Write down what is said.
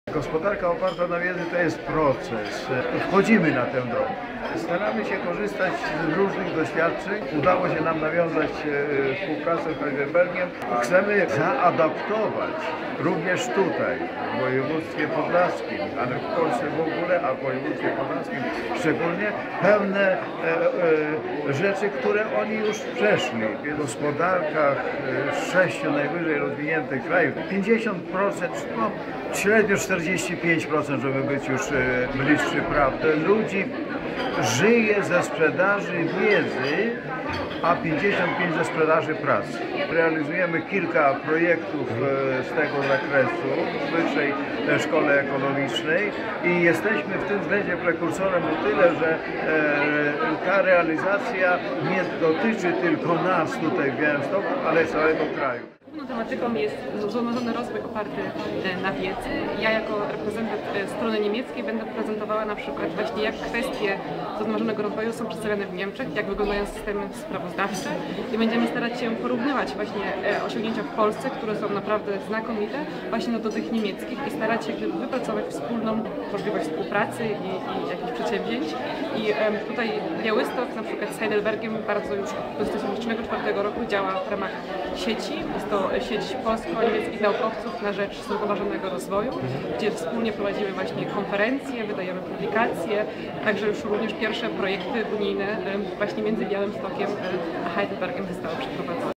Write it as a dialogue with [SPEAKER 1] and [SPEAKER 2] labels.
[SPEAKER 1] Gospodarka oparta na wiedzy to jest proces. Wchodzimy na tę drogę. Staramy się korzystać z różnych doświadczeń. Udało się nam nawiązać współpracę z Heidelbergiem. Chcemy zaadaptować również tutaj, w województwie podlaskim, ale w Polsce w ogóle, a w województwie podlaskim szczególnie, pewne rzeczy, które oni już przeszli. W gospodarkach 6 najwyżej rozwiniętych krajów 50%, no, średnio 45%, żeby być już bliższy prawdy. Ludzi żyje ze sprzedaży wiedzy, a 55% ze sprzedaży pracy. Realizujemy kilka projektów z tego zakresu w Wyższej Szkole Ekonomicznej i jesteśmy w tym względzie prekursorem o tyle, że ta realizacja nie dotyczy tylko nas tutaj w Białymstoku, ale całego kraju.
[SPEAKER 2] Główną tematyką jest zrównoważony rozwój oparty na wiedzy. Ja jako reprezentant strony niemieckiej będę prezentowała na przykład właśnie jak kwestie zrównoważonego rozwoju są przedstawiane w Niemczech, jak wyglądają systemy sprawozdawcze i będziemy starać się porównywać właśnie osiągnięcia w Polsce, które są naprawdę znakomite, właśnie do tych niemieckich i starać się wypracować wspólną możliwość współpracy i jakichś przedsięwzięć. I tutaj Białystok na przykład z Heidelbergiem bardzo już do 2004 roku działa w ramach sieci. Jest to sieć polsko-niemieckich naukowców na rzecz zrównoważonego rozwoju, gdzie wspólnie prowadzimy właśnie konferencje, wydajemy publikacje, także już również pierwsze projekty unijne właśnie między Białymstokiem a Heidelbergiem zostały przeprowadzone.